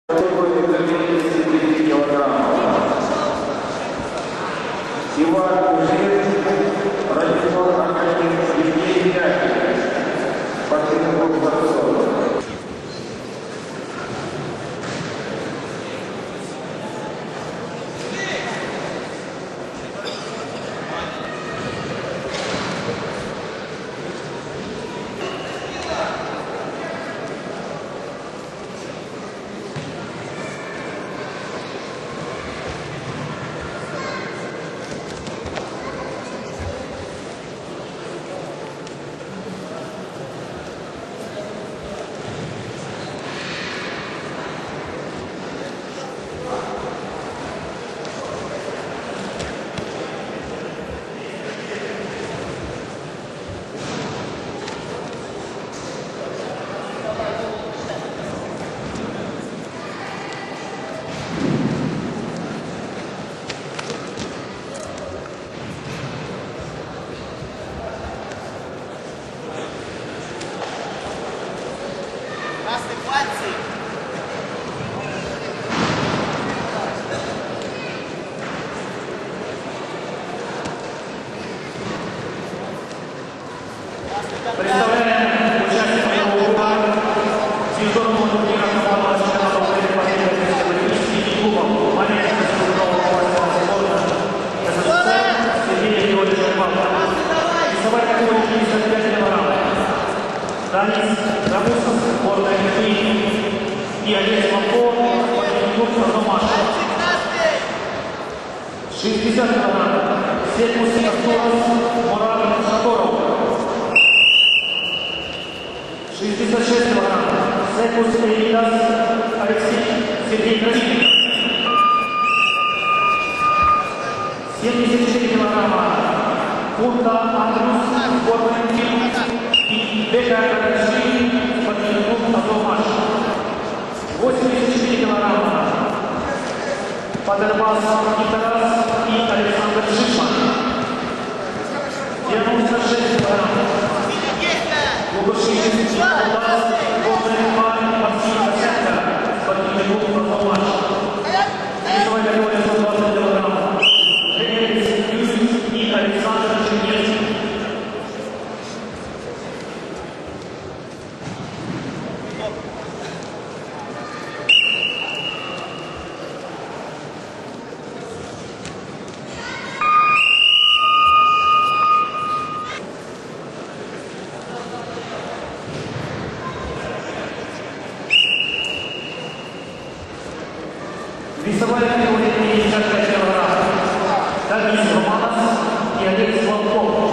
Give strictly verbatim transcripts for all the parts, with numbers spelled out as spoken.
Ratibor-Akonit Представляем участников клуба сезонного турнира командного чемпионата Украины по олимпийским клубам Олимпийского спортивного спорта СССР Сергея Георгиевича Павлова. Весовая категория пятьдесят пять килограмм. Данис Рамусов, сборная Литвы, и Олег Смолков, спортивный Ромаша. шестьдесят килограмм. Секус Артуров, Мурат Саторов. шестьдесят шесть килограмм. Секус Эйдас, Алексей Сергей Красильников. семьдесят четыре килограмма. Фунта Андрюс, сборная Литвы, и Бека Караши, спортивный клуб Азовмаш. восемьдесят четыре килограмма. Падербас Итарас и Александр Шишман. девяносто шесть килограмм. Лукашевич Николас, сборная парень Максим Косенко, спортивный клуб Азовмаш. Весовая категория сто двадцать килограмм. Элис Юрьевич и Александр Чернецкий. Весовая категория пятьдесят пять килограмм. Данис Романов и Олег Смолков.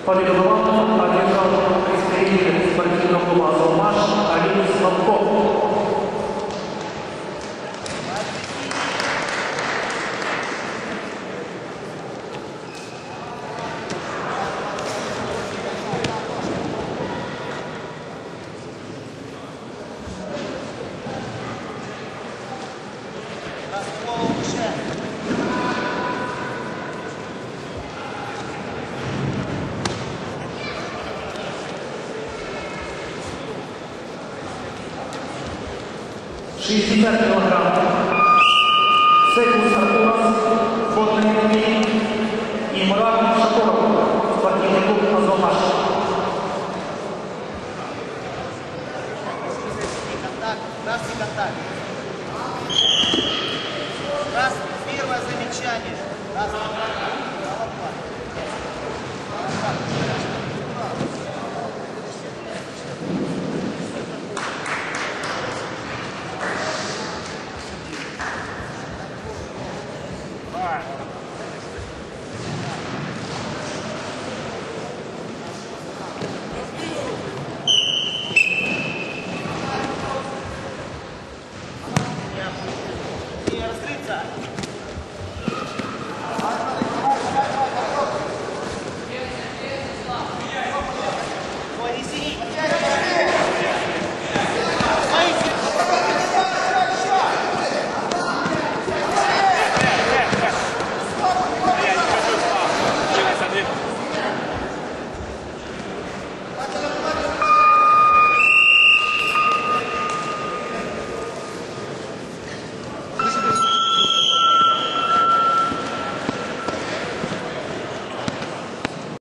Победу команду одержал представитель спортивного клуба «Азовмаш» Алиус Славков. шестьдесят килограмм. Секус Артурас, фотный турнир. И Мурат Шакуров, спортивный клуб «Азовмаш». Контакт, красный контакт. Раз, первое замечание. Раз, All right.